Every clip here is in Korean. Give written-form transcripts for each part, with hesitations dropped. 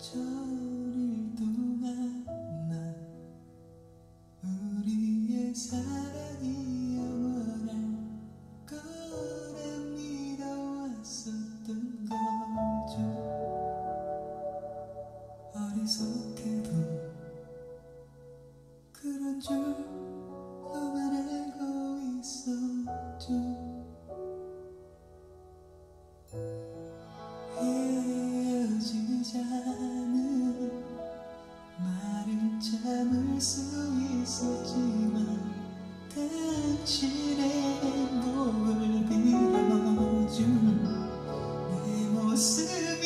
전일 동안 난 우리의 사랑이 영원할 거라 믿어왔었던 거죠. 어리석게도 그런 줄로만 알고 있었죠. 헤어지자는 말을 참을 수 있었지만 당신의 행복을 빌어준 내 모습이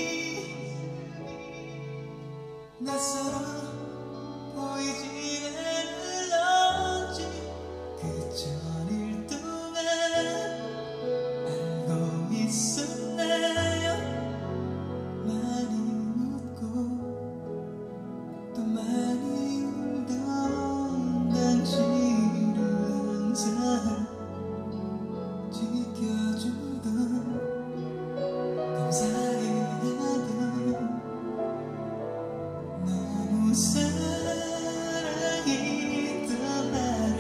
낯설어 보이지 않을런지 그 전일 동안 알고 있었나요? 많이 웃고 또 많이 울던 당신을 항상 지켜주던 감사해하던 너무 사랑했던 나를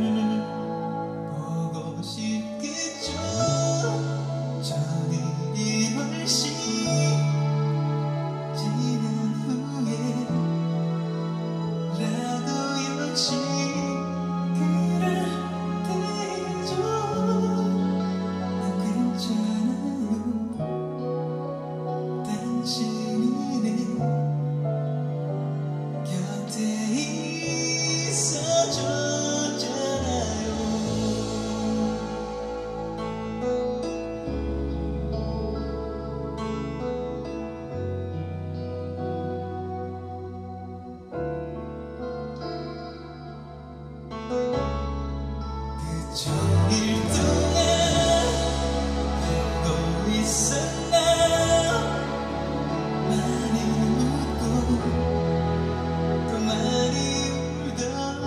보고 싶겠죠. 전일이 훨씬 지난 후에라도 역시 그럴 때죠. 난 괜찮아요. 당신이 내 곁에 있어줬잖아요. 그 전일 동안 알고 있었나요? 많이 웃고 또 많이 울던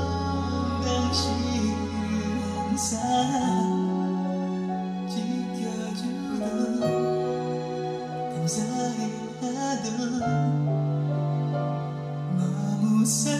당신을 항상 지켜주던 감사해하던 너무